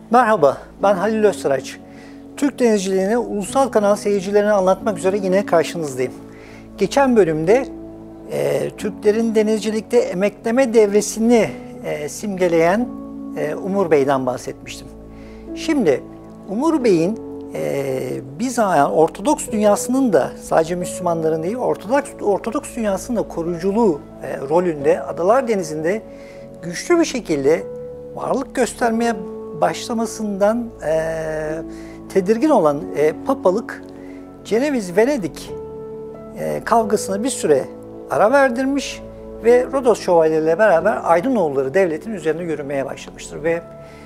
Merhaba, ben Halil Özsaraç. Türk denizciliğini ulusal kanal seyircilerine anlatmak üzere yine karşınızdayım. Geçen bölümde Türklerin denizcilikte emekleme devresini simgeleyen Umur Bey'den bahsetmiştim. Şimdi Umur Bey'in Bizans, Ortodoks dünyasının da sadece Müslümanların değil, Ortodoks dünyasının da koruyuculuğu rolünde Adalar Denizi'nde güçlü bir şekilde varlık göstermeye başlamasından tedirgin olan papalık Ceneviz-Venedik kavgasına bir süre ara verdirmiş ve Rodos şövalyeleriyle beraber Aydınoğulları devletin üzerine yürümeye başlamıştır ve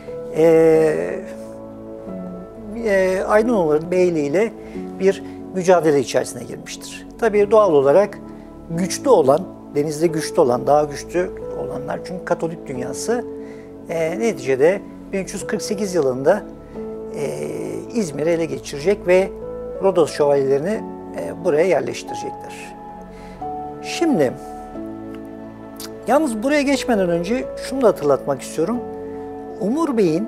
Aydınoğulları Beyliği ile bir mücadele içerisine girmiştir. Tabii doğal olarak güçlü olan, denizde güçlü olan, daha güçlü olanlar çünkü Katolik dünyası neticede 1348 yılında İzmir'i ele geçirecek ve Rodos şövalyelerini buraya yerleştirecekler. Şimdi, yalnız buraya geçmeden önce şunu da hatırlatmak istiyorum. Umur Bey'in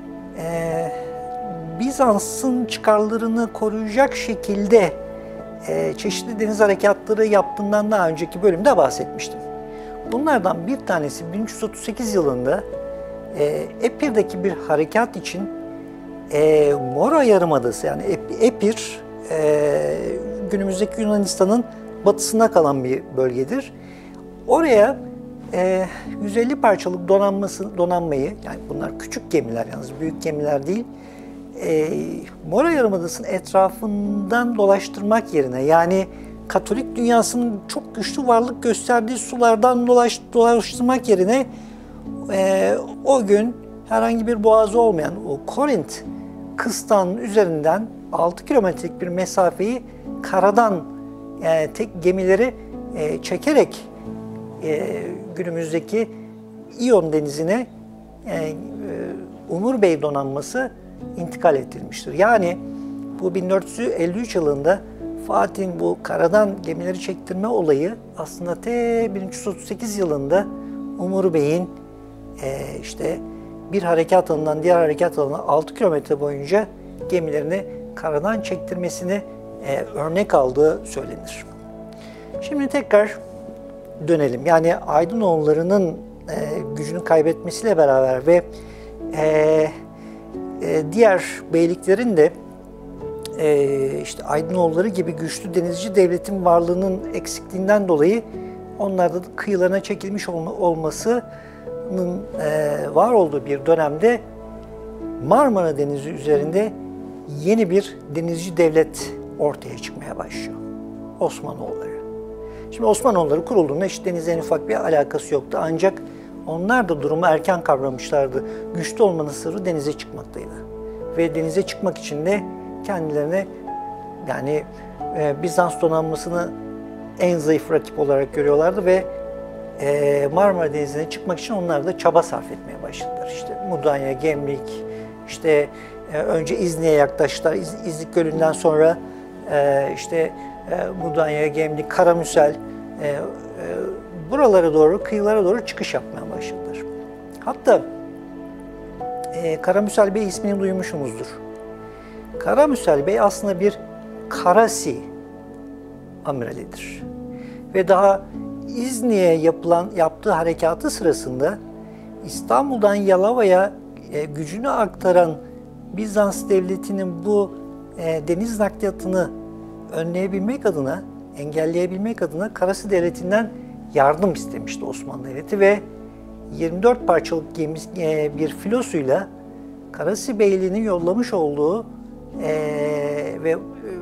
Bizans'ın çıkarlarını koruyacak şekilde çeşitli deniz harekatları yaptığından daha önceki bölümde bahsetmiştim. Bunlardan bir tanesi 1338 yılında Epir'deki bir harekat için Mora Yarımadası yani Epir günümüzdeki Yunanistan'ın batısına kalan bir bölgedir. Oraya 150 parçalık donanmayı, yani bunlar küçük gemiler yalnız büyük gemiler değil, Mora Yarımadası'nın etrafından dolaştırmak yerine yani Katolik dünyasının çok güçlü varlık gösterdiği sulardan dolaştırmak yerine o gün herhangi bir boğazı olmayan o Korint kıstağının üzerinden 6 kilometrelik bir mesafeyi karadan tek gemileri çekerek günümüzdeki İyon denizine Umur Bey donanması intikal ettirilmiştir. Yani bu 1453 yılında Fatih'in bu karadan gemileri çektirme olayı aslında 1338 yılında Umur Bey'in işte bir harekat alanından diğer harekat alanına 6 kilometre boyunca gemilerini karadan çektirmesini örnek aldığı söylenir. Şimdi tekrar dönelim. Yani Aydınoğulları'nın gücünü kaybetmesiyle beraber ve diğer beyliklerin de işte Aydınoğulları gibi güçlü denizci devletin varlığının eksikliğinden dolayı onlarda da kıyılarına çekilmiş olmasının var olduğu bir dönemde Marmara Denizi üzerinde yeni bir denizci devlet ortaya çıkmaya başlıyor. Osmanoğulları. Şimdi Osmanoğulları kurulduğunda hiç denizle en ufak bir alakası yoktu. Ancak onlar da durumu erken kavramışlardı. Güçlü olmanın sırrı denize çıkmaktaydı. Ve denize çıkmak için de kendilerine yani Bizans donanmasını en zayıf rakip olarak görüyorlardı ve Marmara Denizi'ne çıkmak için onlar da çaba sarf etmeye başladılar. İşte Mudanya, Gemlik, işte önce İznik'e yaklaştılar. İznik Gölü'nden sonra işte Mudanya, Gemlik, Karamüsel buralara doğru, kıyılara doğru çıkış yapmaya başladılar. Hatta Karamüsel Bey ismini duymuşsunuzdur. Karamüsel Bey aslında bir Karasi amiralidir. Ve daha İznik'e yaptığı harekatı sırasında İstanbul'dan Yalova'ya gücünü aktaran Bizans devletinin bu deniz nakliyatını önleyebilmek adına, engelleyebilmek adına Karasi devletinden yardım istemişti Osmanlı Devleti ve 24 parçalık bir filosuyla Karasi Beyliği'nin yollamış olduğu ve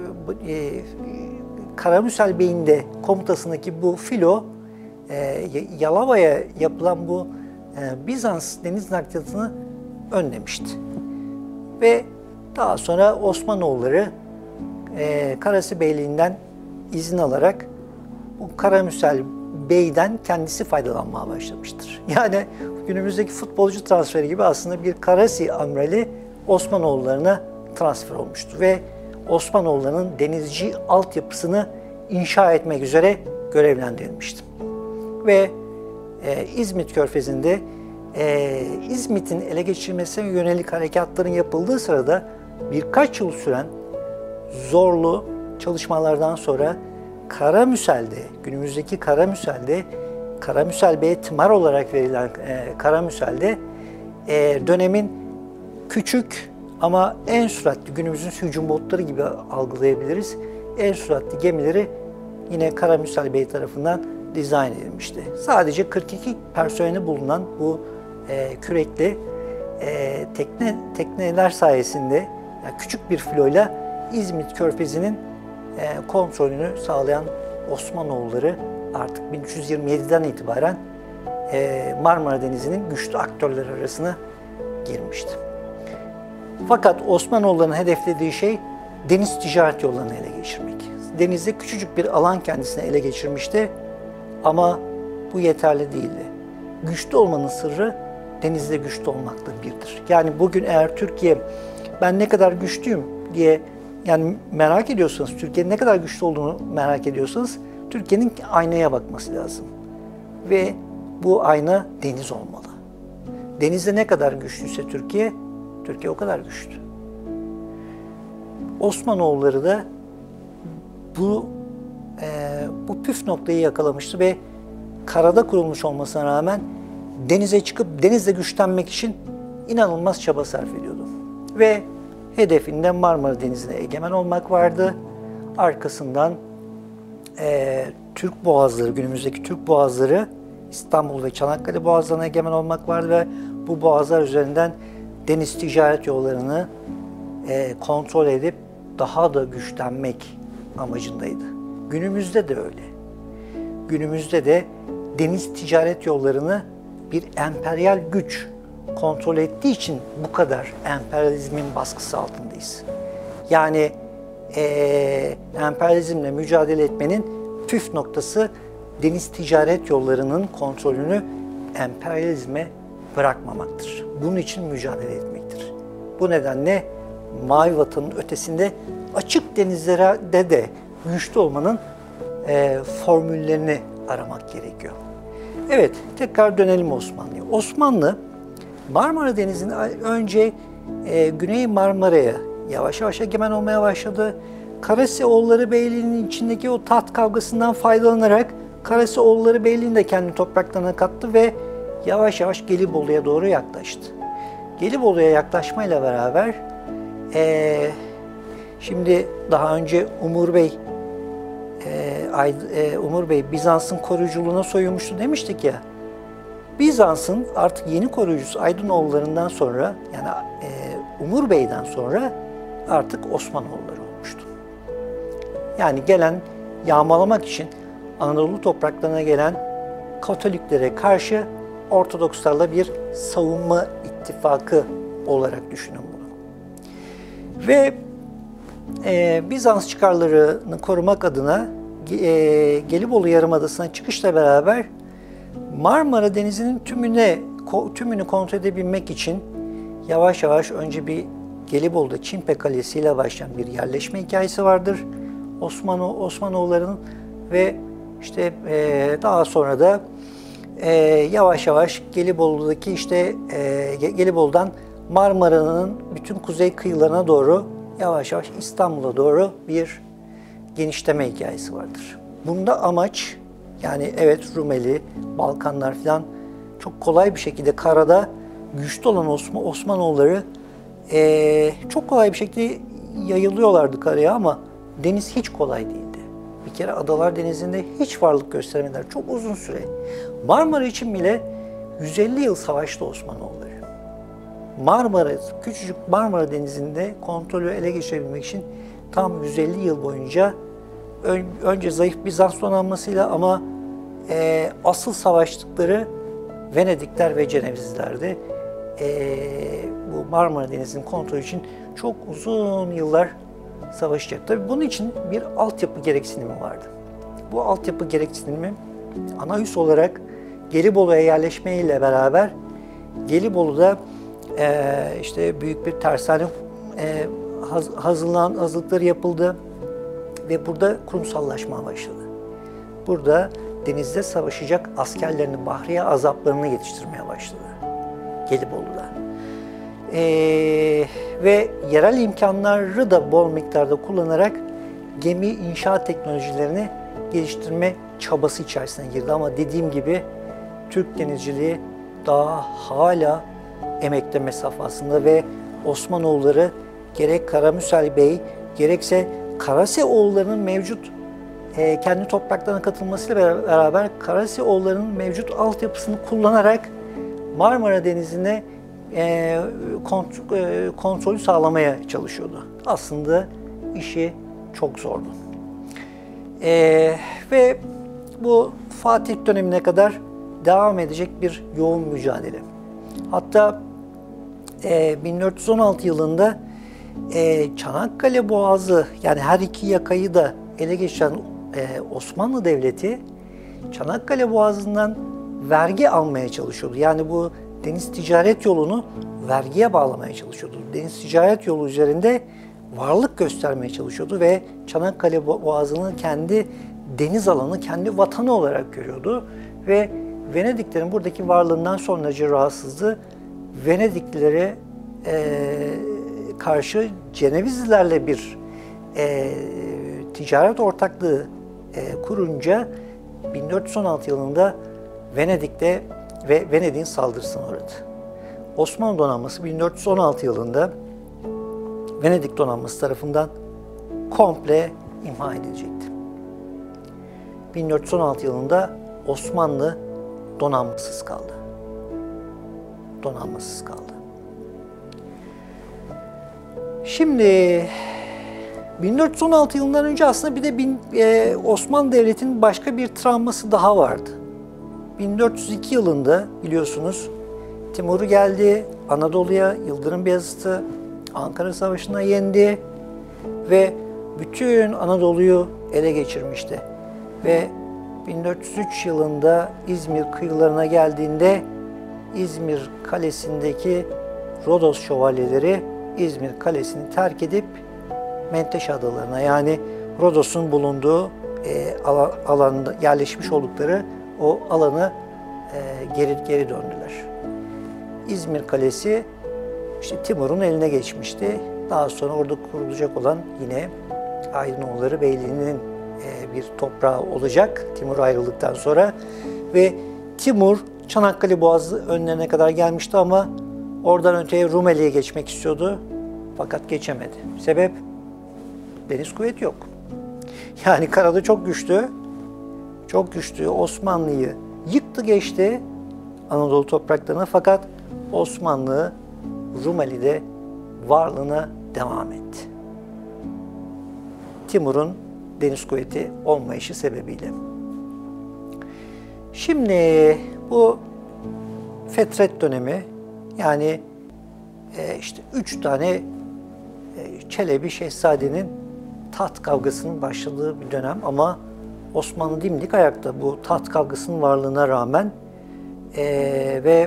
Karamüsel Bey'in de komutasındaki bu filo Yalova'ya yapılan bu Bizans deniz nakliyatını önlemişti. Ve daha sonra Osmanoğulları Karasi Beyliği'nden izin alarak bu Karamüsel Bey'den kendisi faydalanmaya başlamıştır. Yani günümüzdeki futbolcu transferi gibi aslında bir Karasi amirali Osmanoğulları'na transfer olmuştur ve Osmanoğulları'nın denizci altyapısını inşa etmek üzere görevlendirilmiştir. Ve İzmit Körfezi'nde İzmit'in ele geçirilmesine yönelik harekatların yapıldığı sırada birkaç yıl süren zorlu çalışmalardan sonra Karamüsel'de, günümüzdeki Karamüsel'de, Karamüsel Bey'e tımar olarak verilen Karamüsel'de dönemin küçük ama en süratli, günümüzün hücum botları gibi algılayabiliriz, en süratli gemileri yine Karamüsel Bey tarafından dizayn edilmişti. Sadece 42 personeli bulunan bu kürekli tekneler sayesinde, yani küçük bir filoyla İzmit Körfezi'nin kontrolünü sağlayan Osmanoğulları artık 1327'den itibaren Marmara Denizi'nin güçlü aktörleri arasına girmişti. Fakat Osmanoğulları'nın hedeflediği şey deniz ticaret yollarını ele geçirmek. Denizde küçücük bir alan kendisine ele geçirmişti ama bu yeterli değildi. Güçlü olmanın sırrı denizde güçlü olmakla birdir. Yani bugün eğer Türkiye ben ne kadar güçlüyüm diye yani merak ediyorsanız, Türkiye'nin ne kadar güçlü olduğunu merak ediyorsanız Türkiye'nin aynaya bakması lazım. Ve bu ayna deniz olmalı. Denizde ne kadar güçlüyse Türkiye o kadar güçlü. Osmanoğulları da bu püf noktayı yakalamıştı ve karada kurulmuş olmasına rağmen denize çıkıp denizde güçlenmek için inanılmaz çaba sarf ediyordu. Ve hedefinde Marmara Denizi'ne egemen olmak vardı. Arkasından Türk boğazları, günümüzdeki Türk boğazları, İstanbul ve Çanakkale boğazlarına egemen olmak vardı ve bu boğazlar üzerinden deniz ticaret yollarını kontrol edip daha da güçlenmek amacındaydı. Günümüzde de öyle. Günümüzde de deniz ticaret yollarını bir emperyal güç kontrol ettiği için bu kadar emperyalizmin baskısı altındayız. Yani emperyalizmle mücadele etmenin püf noktası deniz ticaret yollarının kontrolünü emperyalizme bırakmamaktır. Bunun için mücadele etmektir. Bu nedenle Mavi Vatan'ın ötesinde açık denizlerde de güçlü olmanın formüllerini aramak gerekiyor. Evet, tekrar dönelim Osmanlı'ya. Osmanlı, Marmara Denizi'nin önce Güney Marmara'ya yavaş yavaş egemen olmaya başladı. Karaseoğulları Beyliği'nin içindeki o taht kavgasından faydalanarak Karaseoğulları Beyliği'ni de kendi topraklarına kattı ve yavaş yavaş Gelibolu'ya doğru yaklaştı. Gelibolu'ya yaklaşmayla beraber şimdi daha önce Umur Bey Bizans'ın koruyuculuğuna soyunmuştu demiştik ya. Bizans'ın artık yeni koruyucusu Aydınoğulları'ndan sonra, yani Umur Bey'den sonra artık Osmanoğulları olmuştu. Yani gelen, yağmalamak için Anadolu topraklarına gelen Katoliklere karşı Ortodokslarla bir savunma ittifakı olarak düşünün bunu. Ve Bizans çıkarlarını korumak adına Gelibolu Yarımadası'na çıkışla beraber Marmara Denizi'nin tümünü kontrol edebilmek için yavaş yavaş önce bir Gelibolu'da Çimpe Kalesi ile başlayan bir yerleşme hikayesi vardır Osmanoğulları'nın ve işte daha sonra da yavaş yavaş Gelibolu'daki Gelibolu'dan Marmara'nın bütün kuzey kıyılarına doğru yavaş yavaş İstanbul'a doğru bir genişleme hikayesi vardır. Bunda amaç, yani evet Rumeli, Balkanlar falan çok kolay bir şekilde karada güçlü olan Osmanoğulları çok kolay bir şekilde yayılıyorlardı karaya ama deniz hiç kolay değildi. Bir kere Adalar Denizi'nde hiç varlık gösteremediler çok uzun süre. Marmara için bile 150 yıl savaştı Osmanoğulları. Küçücük Marmara Denizi'nde kontrolü ele geçirebilmek için tam 150 yıl boyunca önce zayıf Bizans donanmasıyla ama asıl savaştıkları Venedikler ve Cenevizlerdi. Bu Marmara Denizi'nin kontrolü için çok uzun yıllar savaşacak. Tabii bunun için bir altyapı gereksinimi vardı. Bu altyapı gereksinimi ana üs olarak Gelibolu'ya yerleşmeyle beraber Gelibolu'da işte büyük bir tersane hazırlıkları yapıldı ve burada kurumsallaşma başladı. Burada denizde savaşacak askerlerini, bahriye azaplarını yetiştirmeye başladı. Gelibolu'da. Ve yerel imkanları da bol miktarda kullanarak gemi inşaat teknolojilerini geliştirme çabası içerisine girdi. Ama dediğim gibi Türk denizciliği daha hala emekleme safhasında ve Osmanoğulları gerek Karamüsel Bey gerekse Karaseoğulları'nın mevcut kendi topraklarına katılmasıyla beraber Karaseoğulları'nın mevcut altyapısını kullanarak Marmara Denizi'ne kontrolü sağlamaya çalışıyordu. Aslında işi çok zordu. Ve bu Fatih dönemine kadar devam edecek bir yoğun mücadele. Hatta 1416 yılında Çanakkale Boğazı, yani her iki yakayı da ele geçiren Osmanlı Devleti Çanakkale Boğazı'ndan vergi almaya çalışıyordu. Yani bu deniz ticaret yolunu vergiye bağlamaya çalışıyordu. Deniz ticaret yolu üzerinde varlık göstermeye çalışıyordu ve Çanakkale Boğazı'nı kendi deniz alanı, kendi vatanı olarak görüyordu. Ve Venediklerin buradaki varlığından son derece rahatsızdı. Venediklilere karşı Cenevizlilerle bir ticaret ortaklığı kurunca 1416 yılında Venedik'te ve Venedik'in saldırısına uğradı. Osmanlı donanması 1416 yılında Venedik donanması tarafından komple imha edilecekti. 1416 yılında Osmanlı donanmasız kaldı. Donanmasız kaldı. Şimdi 1416 yılından önce aslında bir de Osmanlı Devleti'nin başka bir travması daha vardı. 1402 yılında biliyorsunuz Timur geldi Anadolu'ya, Yıldırım Beyazıt'ı Ankara Savaşı'na yendi ve bütün Anadolu'yu ele geçirmişti. Ve 1403 yılında İzmir kıyılarına geldiğinde İzmir Kalesi'ndeki Rodos şövalyeleri İzmir Kalesi'ni terk edip Menteşe Adalarına, yani Rodos'un bulunduğu alanda yerleşmiş oldukları o alanı geri döndüler. İzmir Kalesi işte Timur'un eline geçmişti. Daha sonra orada kurulacak olan yine Aydınoğulları Beyliği'nin bir toprağı olacak Timur ayrıldıktan sonra ve Timur Çanakkale Boğazı önlerine kadar gelmişti ama oradan öteye Rumeli'ye geçmek istiyordu fakat geçemedi. Sebep? Deniz kuvveti yok. Yani karada çok güçlü, çok güçlü Osmanlı'yı yıktı geçti Anadolu topraklarına fakat Osmanlı Rumeli'de varlığına devam etti. Timur'un deniz kuvveti olmayışı sebebiyle. Şimdi bu Fetret dönemi, yani işte 3 tane Çelebi Şehzade'nin taht kavgasının başladığı bir dönem ama Osmanlı dimdik ayakta bu taht kavgasının varlığına rağmen ve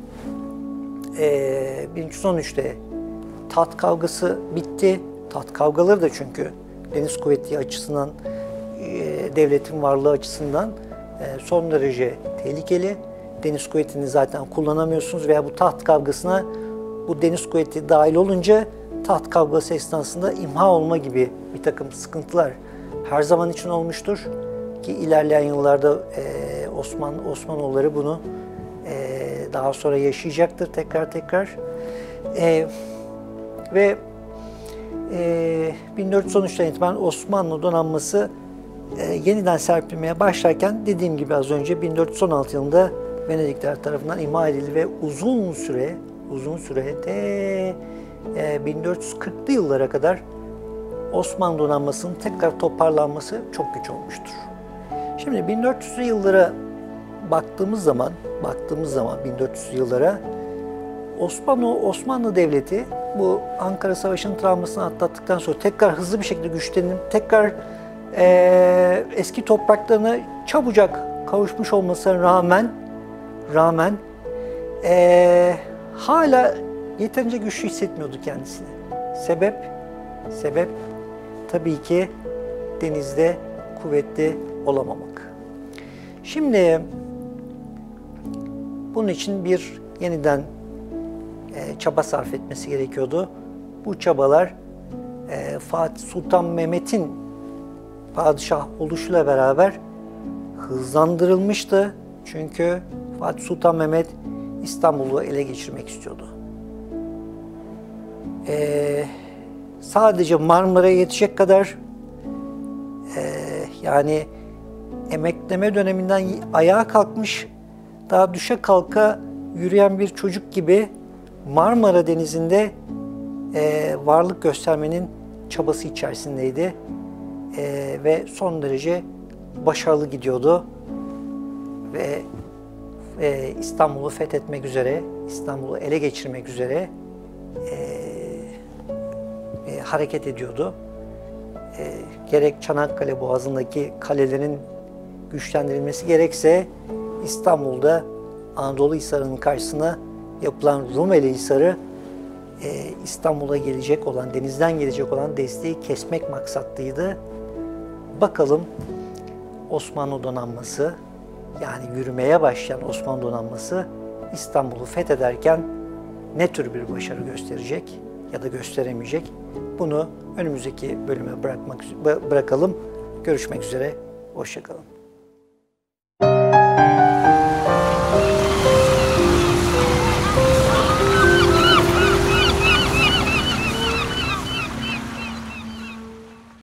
1313'te taht kavgası bitti. Taht kavgaları da çünkü deniz kuvveti açısından, devletin varlığı açısından son derece tehlikeli. Deniz kuvvetini zaten kullanamıyorsunuz veya bu taht kavgasına bu deniz kuvveti dahil olunca taht kavgası esnasında imha olma gibi bir takım sıkıntılar her zaman için olmuştur. Ki ilerleyen yıllarda Osmanoğulları bunu daha sonra yaşayacaktır tekrar. Ve 1413'ten itibaren Osmanlı donanması yeniden serpilmeye başlarken dediğim gibi az önce 1416 yılında Venedikler tarafından imha edildi ve uzun süre de 1440'lı yıllara kadar Osmanlı donanmasının tekrar toparlanması çok güç olmuştur. Şimdi 1400'lü yıllara baktığımız zaman 1400'lü yıllara Osmanlı Devleti bu Ankara Savaşı'nın travmasını atlattıktan sonra tekrar hızlı bir şekilde güçlenip tekrar eski topraklarına çabucak kavuşmuş olmasına rağmen hala yeterince güçlü hissetmiyordu kendisini. Sebep tabii ki denizde kuvvetli olamamak. Şimdi bunun için bir yeniden çaba sarf etmesi gerekiyordu. Bu çabalar Fatih Sultan Mehmet'in padişah oluşuyla beraber hızlandırılmıştı. Çünkü Fatih Sultan Mehmet İstanbul'u ele geçirmek istiyordu. Sadece Marmara'ya yetecek kadar yani emekleme döneminden ayağa kalkmış, daha düşe kalka yürüyen bir çocuk gibi Marmara Denizi'nde varlık göstermenin çabası içerisindeydi. Ve son derece başarılı gidiyordu. Ve İstanbul'u fethetmek üzere, İstanbul'u ele geçirmek üzere hareket ediyordu. Gerek Çanakkale Boğazı'ndaki kalelerin güçlendirilmesi gerekse İstanbul'da Anadolu Hisarı'nın karşısına yapılan Rumeli Hisarı İstanbul'a gelecek olan, denizden gelecek olan desteği kesmek maksatlıydı. Bakalım Osmanlı donanması, yani yürümeye başlayan Osmanlı donanması İstanbul'u fethederken ne tür bir başarı gösterecek ya da gösteremeyecek? Bunu önümüzdeki bölüme bırakalım. Görüşmek üzere, hoşça kalın.